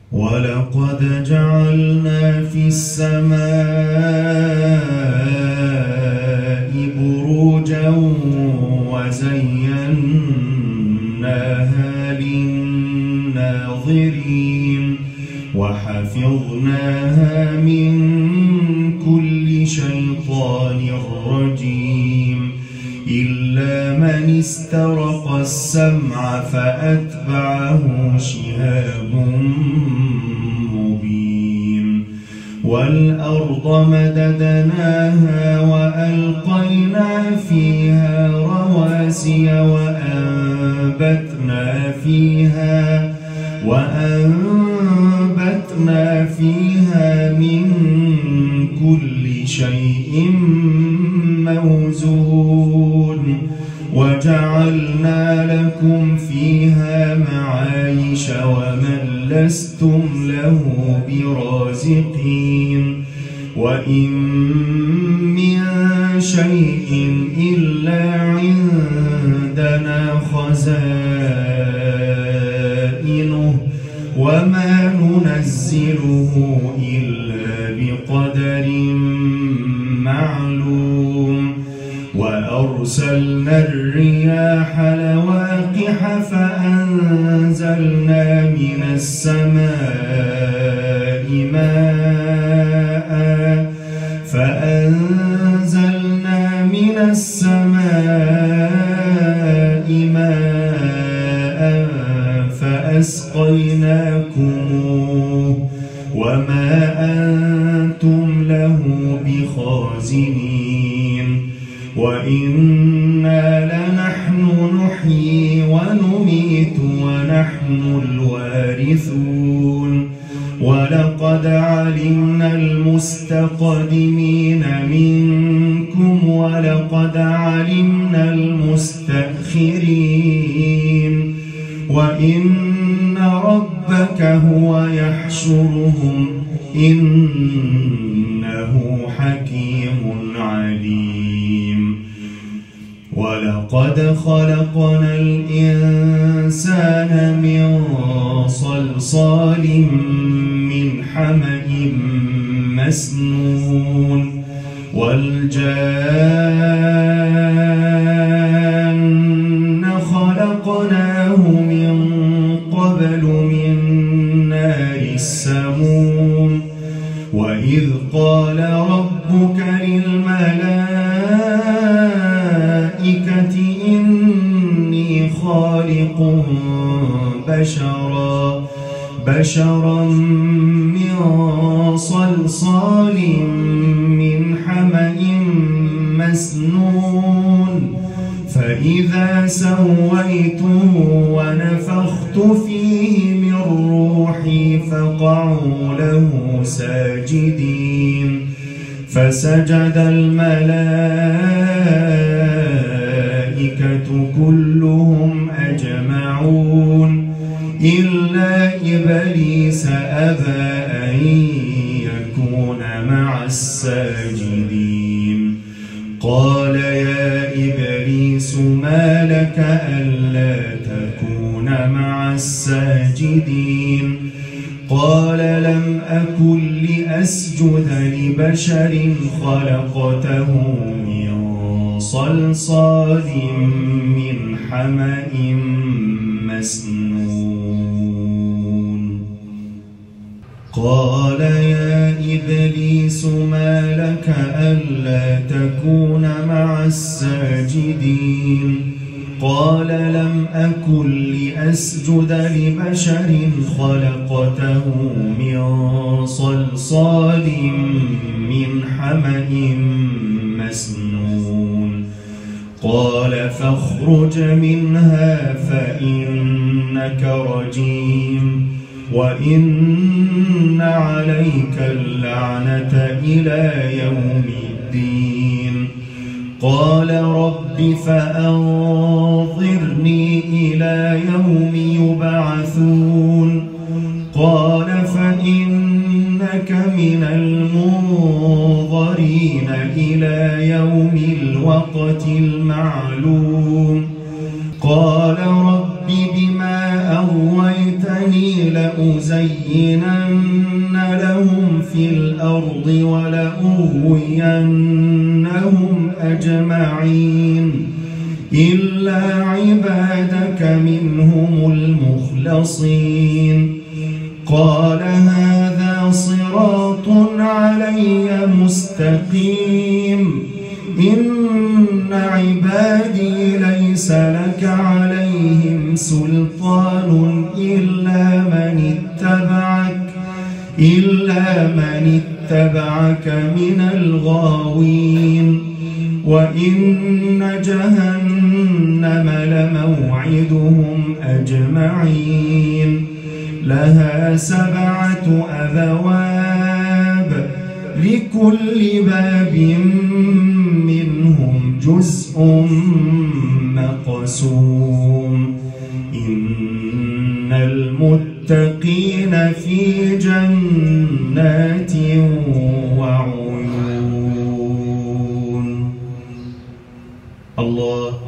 ولقد جعلنا في السماء بروجا وزيناها للناظرين وحفظناها من كل شيطان رجيم إلا من استرق السمع فأتبعه شهاب مبين والأرض مددناها وألقينا فيها رواسي وأنبتنا فيها من كل شيء موزون وجعلنا لكم فيها معايش ومن لستم له برازقين وإن من شيء إلا عندنا خزائنه وما ننزله إلا بقدر معلوم وأرسلنا الرياح لواقح فأنزلنا من السماء ماء فأسقيناكموه وما أنتم له بخازنين وإنا لنحن نحيي ونميت ونحن الوارثون ولقد علمنا المستقدمين منكم ولقد علمنا المستأخرين وإن ربك هو يحشرهم إنه حكيم عليم ولقد خلقنا الإنسان من صلصال من حمأ مسنون والجان خلقناه من قبل من نار السموم وإذ قال ربك للملائكة إني خالق بشرا من صلصال من حمأ مسنون فإذا سويته ونفخت فيه من روحي فقعوا له ساجدين فسجد الملائكة كلهم أجمعون إلا إبليس أبى أن يكون مع الساجدين قال يا إبليس ما لك ألا تكون مع الساجدين قال لم أكن لأسجد لبشر خلقته من صلصال من حمأ مسنون قال يا إبليس ما لك ألا تكون مع الساجدين قال لم أكن لأسجد لبشر خلقته من صلصال من حمأ مسنون قال فاخرج منها فإنك رجيم وإن عليك اللعنة إلى يوم الدين قال رب فأنظرني إلى يوم يبعثون قال فإنك من المنظرين إلى يوم الوقت المعلوم قال رب بما أغويتني لأزينن لأزينن لهم في الأرض ولأغوينهم أجمعين إلا عبادك منهم المخلصين قال هذا صراط علي مستقيم إن عبادي ليس لك عليهم سلطان إلا من اتبعك من الغاوين وإن جهنم لموعدهم أجمعين لها 7 أبواب لكل باب منهم جزء مقسوم إن المتقين في جنات وعيون. الله